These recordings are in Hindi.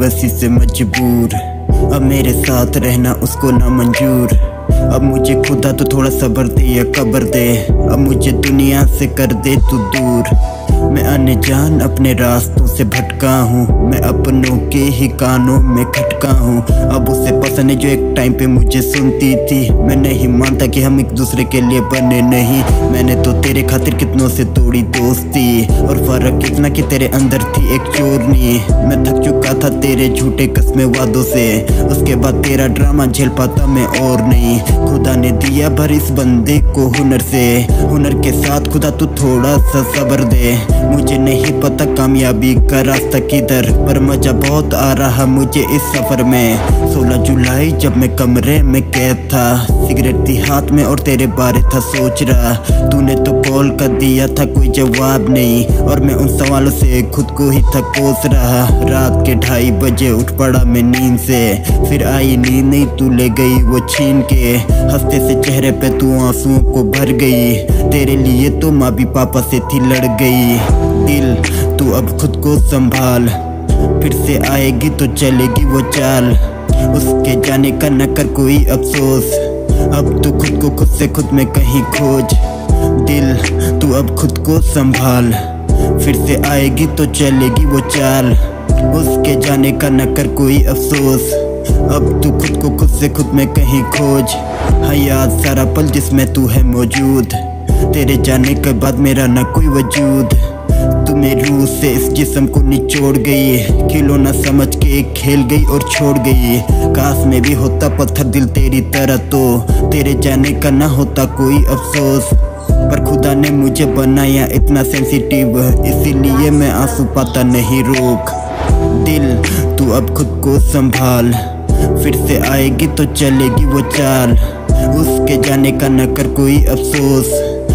बेबसी से मजबूर। अब मेरे साथ रहना उसको ना मंजूर। अब मुझे खुदा तो थोड़ा सब्र दे या कब्र दे। अब मुझे दुनिया से कर दे तू दूर। मैं अनजान अपने रास्तों से भटका हूँ। मैं अपनों के ही कानों में खटका हूँ। अब उसे पसंद है जो एक टाइम पे मुझे सुनती थी। मैं नहीं मानता कि हम एक दूसरे के लिए बने नहीं। मैंने तो तेरे खातिर कितनों से तोड़ी दोस्ती, और फर्क इतना कि तेरे अंदर थी एक चोरनी। मैं थक चुका था तेरे झूठे कस्मे वादों से। उसके बाद तेरा ड्रामा झेल पाता मैं और नहीं। खुदा ने दिया भर इस बंदे को हुनर से। हुनर के साथ खुदा तू थोड़ा सा सब्र दे। मुझे नहीं पता कामयाबी का रास्ता किधर, पर मजा बहुत आ रहा मुझे इस सफर में। 16 जुलाई जब मैं कमरे में कैद था, सिगरेट थी हाथ में और तेरे बारे था सोच रहा। तूने तो कॉल कर दिया था, कोई जवाब नहीं, और मैं उन सवालों से खुद को ही था कोस रहा। रात के 2:30 बजे उठ पड़ा मैं नींद से। फिर आई नींद नहीं, तू ले गई वो छीन के। हंसते से चेहरे पे तू आंसुओं को भर गई। तेरे लिए तो माँ भी पापा से थी लड़ गई। दिल तू अब खुद को संभाल, फिर से आएगी तो चलेगी वो चाल। उसके जाने का न कर कोई अफसोस। अब तू खुद को खुद से खुद में कहीं खोज। दिल तू अब खुद को संभाल, फिर से आएगी तो चलेगी वो चाल। उसके जाने का न कर कोई अफसोस। अब तू खुद को खुद से खुद में कहीं खोज। हाँ याद सारा पल जिसमें तू है मौजूद। तेरे जाने के बाद मेरा न कोई वजूद। तू मेरी रूह से इस जिस्म को निचोड़ गई। खिलौना समझ के खेल गई और छोड़ गई। काश में भी होता पत्थर दिल तेरी तरह, तो तेरे जाने का ना होता कोई अफसोस। पर खुदा ने मुझे बनाया इतना सेंसिटिव, इसीलिए मैं आंसू पाता नहीं रोक। दिल तू अब खुद को संभाल, फिर से आएगी तो चलेगी वो चाल। उसके जाने का न कर कोई अफसोस।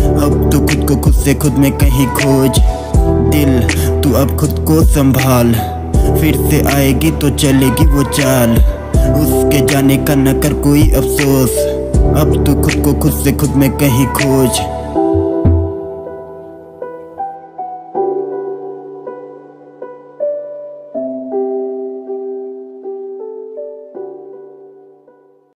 अब तू खुद को खुद से खुद में कहीं खोज। दिल तू अब खुद को संभाल, फिर से आएगी तो चलेगी वो चाल। उसके जाने का न कर कोई अफसोस। अब तू खुद को खुद से खुद में कहीं खोज।